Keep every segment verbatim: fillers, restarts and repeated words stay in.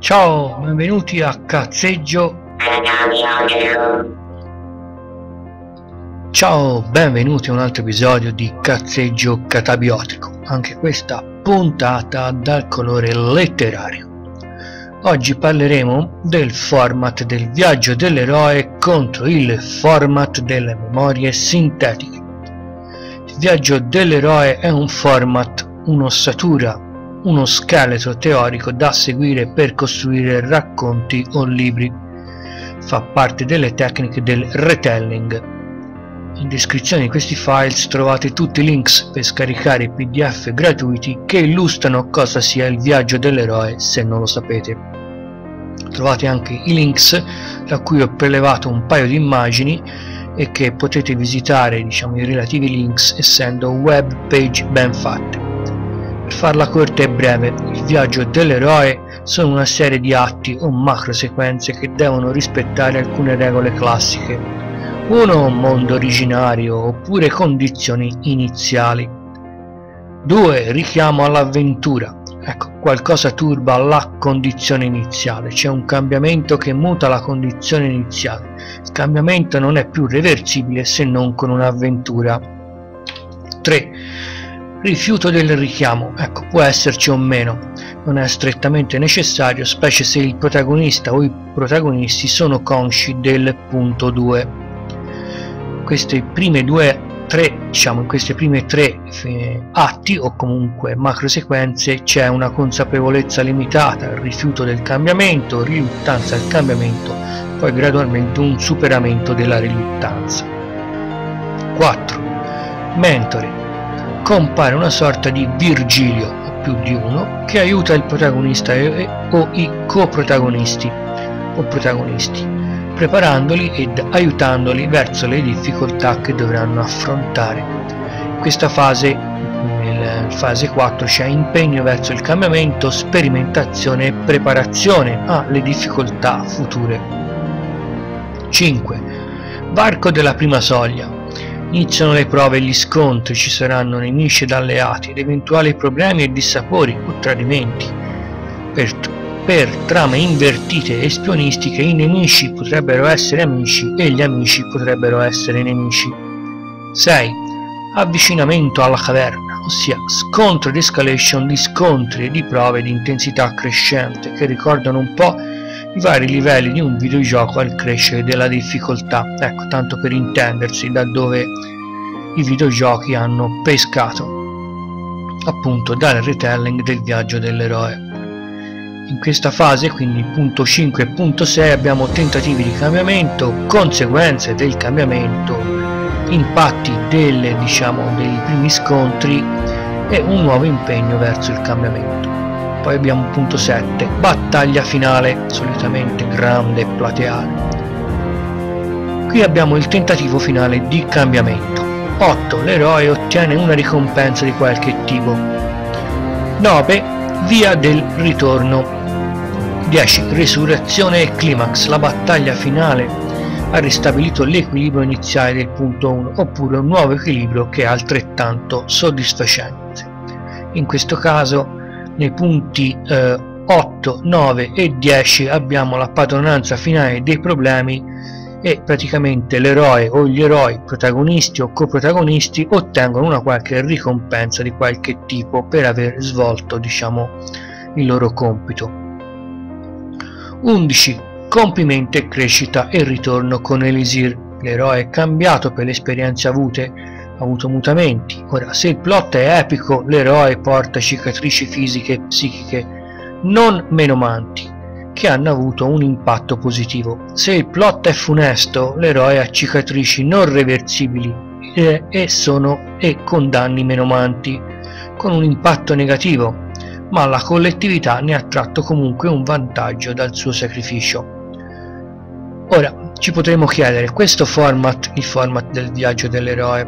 Ciao, benvenuti a Cazzeggio. Ciao, benvenuti a un altro episodio di Cazzeggio Catabiotico, anche questa puntata dal colore letterario. Oggi parleremo del format del viaggio dell'eroe contro il format delle memorie sintetiche. Il viaggio dell'eroe è un format, un'ossatura, uno scheletro teorico da seguire per costruire racconti o libri. Fa parte delle tecniche del retelling. In descrizione di questi files trovate tutti i links per scaricare i P D F gratuiti che illustrano cosa sia il viaggio dell'eroe se non lo sapete. Trovate anche i links da cui ho prelevato un paio di immagini e che potete visitare, diciamo, i relativi links essendo web page ben fatte. Per farla corta e breve, il viaggio dell'eroe sono una serie di atti o macro sequenze che devono rispettare alcune regole classiche. uno Mondo originario oppure condizioni iniziali. due Richiamo all'avventura. Ecco, qualcosa turba la condizione iniziale, c'è un cambiamento che muta la condizione iniziale. Il cambiamento non è più reversibile se non con un'avventura. tre Rifiuto del richiamo. Ecco, può esserci o meno, non è strettamente necessario, specie se il protagonista o i protagonisti sono consci del punto due. Queste prime due tre diciamo in queste prime tre eh, atti o comunque macro sequenze c'è una consapevolezza limitata, il rifiuto del cambiamento, riluttanza al cambiamento, poi gradualmente un superamento della riluttanza. quattro Mentore. Compare una sorta di Virgilio o più di uno che aiuta il protagonista e, o i coprotagonisti o protagonisti, preparandoli ed aiutandoli verso le difficoltà che dovranno affrontare. In questa fase, nella fase quattro, c'è impegno verso il cambiamento, sperimentazione e preparazione alle difficoltà future. cinque Varco della prima soglia. Iniziano le prove e gli scontri, ci saranno nemici ed alleati ed eventuali problemi e dissapori o tradimenti. Per Per trame invertite e spionistiche i nemici potrebbero essere amici e gli amici potrebbero essere nemici. sei Avvicinamento alla caverna, ossia scontro ed escalation di scontri e di prove di intensità crescente che ricordano un po' i vari livelli di un videogioco al crescere della difficoltà, ecco, tanto per intendersi, da dove i videogiochi hanno pescato, appunto dal retelling del viaggio dell'eroe. In questa fase, quindi punto cinque e punto sei, abbiamo tentativi di cambiamento, conseguenze del cambiamento, impatti delle, diciamo, dei primi scontri e un nuovo impegno verso il cambiamento. Poi abbiamo punto sette, battaglia finale, solitamente grande e plateale. Qui abbiamo il tentativo finale di cambiamento. otto L'eroe ottiene una ricompensa di qualche tipo. nove Via del ritorno. dieci Resurrezione e climax. La battaglia finale ha ristabilito l'equilibrio iniziale del punto uno oppure un nuovo equilibrio che è altrettanto soddisfacente. In questo caso nei punti eh, otto, nove e dieci abbiamo la padronanza finale dei problemi e praticamente l'eroe o gli eroi protagonisti o coprotagonisti ottengono una qualche ricompensa di qualche tipo per aver svolto, diciamo, il loro compito. undici Compimento e crescita e ritorno con Elisir. L'eroe è cambiato per le esperienze avute, ha avuto mutamenti. Ora, se il plot è epico, l'eroe porta cicatrici fisiche e psichiche non menomanti che hanno avuto un impatto positivo. Se il plot è funesto, l'eroe ha cicatrici non reversibili e, e sono e con danni menomanti con un impatto negativo, ma la collettività ne ha tratto comunque un vantaggio dal suo sacrificio. Ora ci potremo chiedere, questo format, il format del viaggio dell'eroe,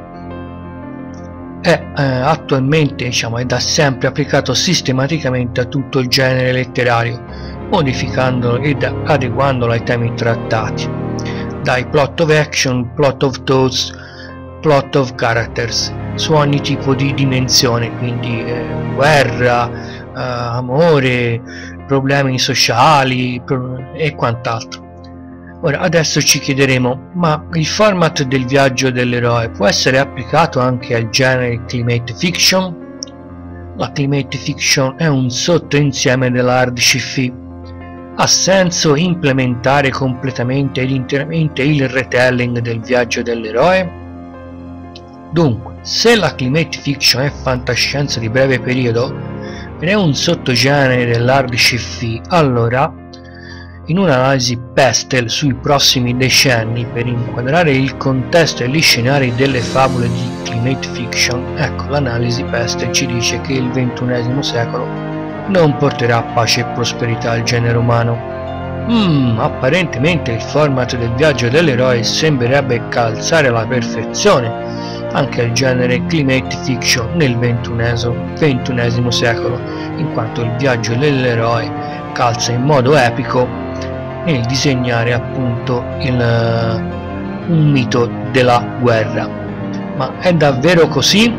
è eh, attualmente, diciamo, è da sempre applicato sistematicamente a tutto il genere letterario, modificandolo ed adeguandolo ai temi trattati, dai plot of action, plot of thoughts, plot of characters, su ogni tipo di dimensione, quindi eh, guerra, eh, amore, problemi sociali e quant'altro. Ora, adesso ci chiederemo, ma il format del viaggio dell'eroe può essere applicato anche al genere climate fiction? La climate fiction è un sottoinsieme dell'hard sci-fi. Ha senso implementare completamente ed interamente il retelling del viaggio dell'eroe? Dunque, se la climate fiction è fantascienza di breve periodo ed è un sottogenere dell'hard sci-fi, allora in un'analisi Pestel sui prossimi decenni per inquadrare il contesto e gli scenari delle favole di climate fiction, ecco, l'analisi Pestel ci dice che il ventunesimo secolo non porterà pace e prosperità al genere umano. Hmm, apparentemente il format del viaggio dell'eroe sembrerebbe calzare alla perfezione anche al genere climate fiction nel ventunesimo secolo, in quanto il viaggio dell'eroe calza in modo epico nel disegnare appunto il, uh, un mito della guerra. Ma è davvero così?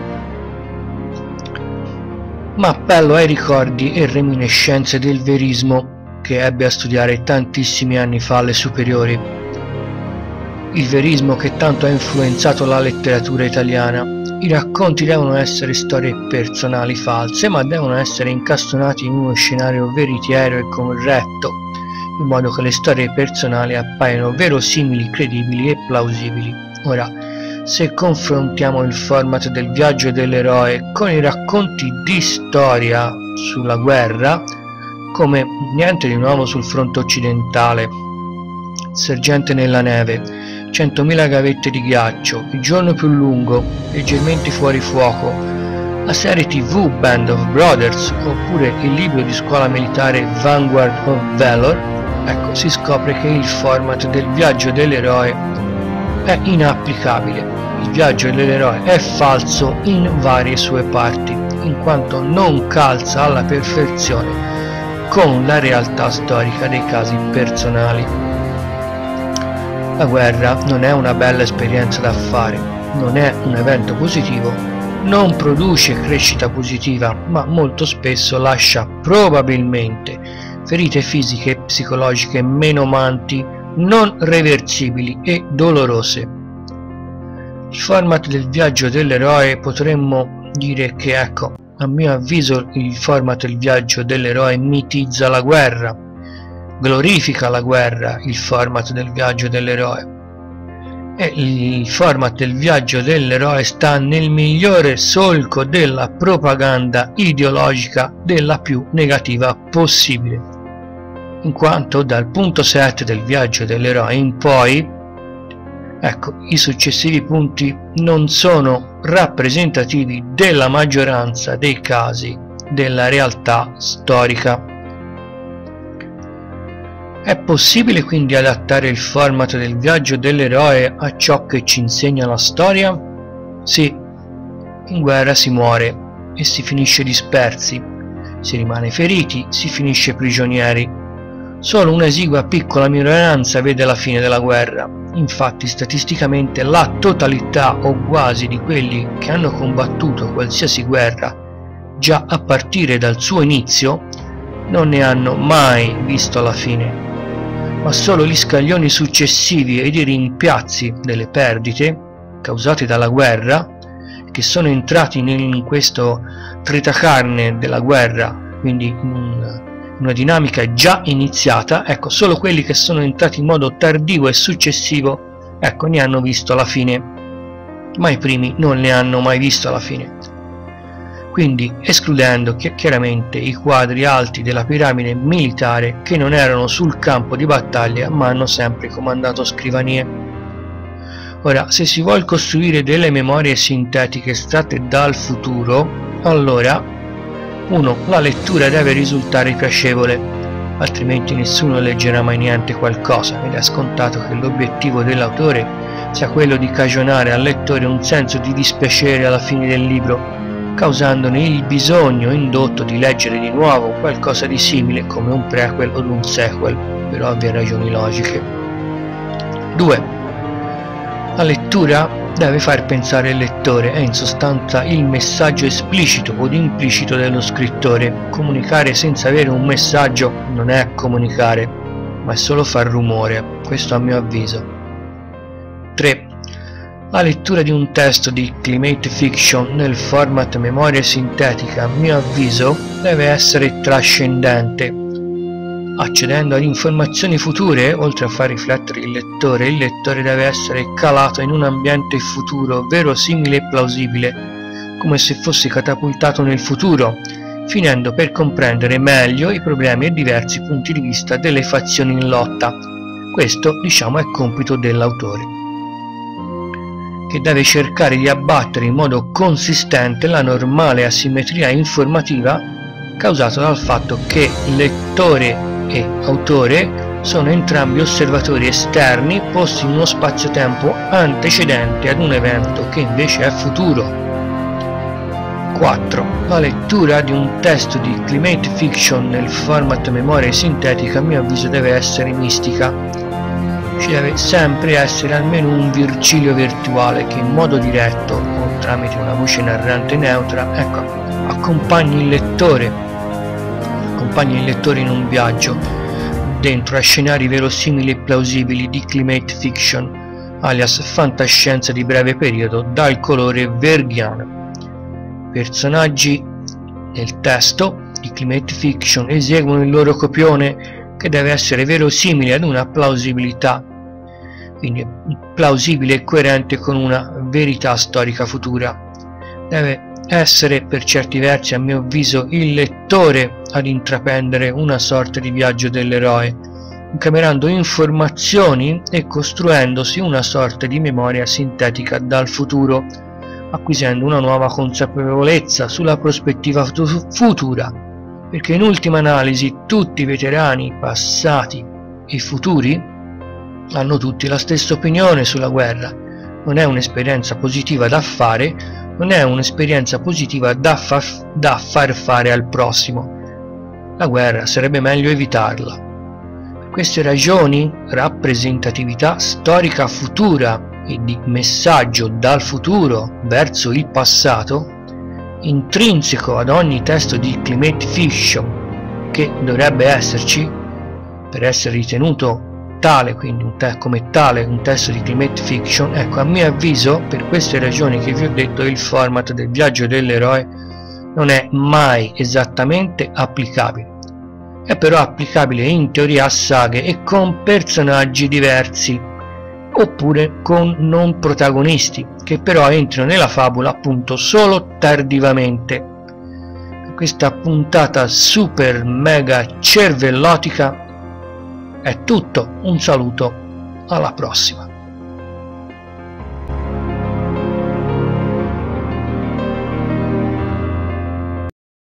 Ma appello ai ricordi e reminiscenze del verismo che ebbe a studiare tantissimi anni fa alle superiori. Il verismo che tanto ha influenzato la letteratura italiana. I racconti devono essere storie personali false, ma devono essere incastonati in uno scenario veritiero e corretto, in modo che le storie personali appaiano verosimili, credibili e plausibili. Ora, se confrontiamo il format del viaggio dell'eroe con i racconti di storia sulla guerra, come Niente di nuovo sul fronte occidentale, Sergente nella neve, centomila gavette di ghiaccio, Il giorno più lungo, Leggermente fuori fuoco, la serie tv Band of Brothers oppure il libro di scuola militare Vanguard of Valor, ecco, si scopre che il format del viaggio dell'eroe è inapplicabile. Il viaggio dell'eroe è falso in varie sue parti, in quanto non calza alla perfezione con la realtà storica dei casi personali. La guerra non è una bella esperienza da fare, non è un evento positivo, non produce crescita positiva, ma molto spesso lascia probabilmente ferite fisiche e psicologiche menomanti, non reversibili e dolorose. Il format del viaggio dell'eroe potremmo dire che, ecco, a mio avviso il format del viaggio dell'eroe mitizza la guerra, glorifica la guerra, il format del viaggio dell'eroe. E il format del viaggio dell'eroe sta nel migliore solco della propaganda ideologica della più negativa possibile, in quanto dal punto sette del viaggio dell'eroe in poi, ecco, i successivi punti non sono rappresentativi della maggioranza dei casi della realtà storica. È possibile quindi adattare il format del viaggio dell'eroe a ciò che ci insegna la storia? Sì, in guerra si muore e si finisce dispersi, si rimane feriti, si finisce prigionieri. Solo un'esigua piccola minoranza vede la fine della guerra. Infatti statisticamente la totalità o quasi di quelli che hanno combattuto qualsiasi guerra già a partire dal suo inizio non ne hanno mai visto la fine, ma solo gli scaglioni successivi ed i rimpiazzi delle perdite causate dalla guerra, che sono entrati in questo tritacarne della guerra, quindi in una dinamica già iniziata, ecco, solo quelli che sono entrati in modo tardivo e successivo, ecco, ne hanno visto la fine, ma i primi non ne hanno mai visto la fine. Quindi escludendo chiaramente i quadri alti della piramide militare che non erano sul campo di battaglia ma hanno sempre comandato scrivanie. Ora, se si vuole costruire delle memorie sintetiche estratte dal futuro, allora uno La lettura deve risultare piacevole, altrimenti nessuno leggerà mai niente qualcosa, ed è scontato che l'obiettivo dell'autore sia quello di cagionare al lettore un senso di dispiacere alla fine del libro, causandone il bisogno indotto di leggere di nuovo qualcosa di simile come un prequel o un sequel, per ovvie ragioni logiche. due. La lettura deve far pensare il lettore, è in sostanza il messaggio esplicito o implicito dello scrittore. Comunicare senza avere un messaggio non è comunicare, ma è solo far rumore, questo a mio avviso. tre. La lettura di un testo di climate fiction nel format memoria sintetica, a mio avviso, deve essere trascendente. Accedendo ad informazioni future, oltre a far riflettere il lettore, il lettore deve essere calato in un ambiente futuro, verosimile e plausibile, come se fosse catapultato nel futuro, finendo per comprendere meglio i problemi e diversi punti di vista delle fazioni in lotta. Questo, diciamo, è compito dell'autore, che deve cercare di abbattere in modo consistente la normale asimmetria informativa causata dal fatto che lettore e autore sono entrambi osservatori esterni posti in uno spazio-tempo antecedente ad un evento che invece è futuro. quattro. La lettura di un testo di climate fiction nel format memoria sintetica, a mio avviso, deve essere mistica. Ci deve sempre essere almeno un Virgilio virtuale che in modo diretto o tramite una voce narrante neutra, ecco, accompagni il lettore accompagni il lettore in un viaggio dentro a scenari verosimili e plausibili di climate fiction, alias fantascienza di breve periodo dal colore verghiano. Personaggi nel testo di climate fiction eseguono il loro copione, che deve essere verosimile ad una plausibilità, quindi plausibile e coerente con una verità storica futura. Deve essere per certi versi, a mio avviso, il lettore ad intraprendere una sorta di viaggio dell'eroe, incamerando informazioni e costruendosi una sorta di memoria sintetica dal futuro, acquisendo una nuova consapevolezza sulla prospettiva futura, perché in ultima analisi tutti i veterani passati e futuri hanno tutti la stessa opinione sulla guerra. Non è un'esperienza positiva da fare, non è un'esperienza positiva da, fa da far fare al prossimo. La guerra sarebbe meglio evitarla. Per queste ragioni, rappresentatività storica futura e di messaggio dal futuro verso il passato, intrinseco ad ogni testo di climate fiction che dovrebbe esserci per essere ritenuto tale, quindi un te come tale un testo di climate fiction, ecco, a mio avviso, per queste ragioni che vi ho detto, il format del viaggio dell'eroe non è mai esattamente applicabile. È però applicabile in teoria a saghe e con personaggi diversi, oppure con non protagonisti, che però entrano nella favola appunto solo tardivamente. Per questa puntata super mega cervellotica è tutto, un saluto, alla prossima.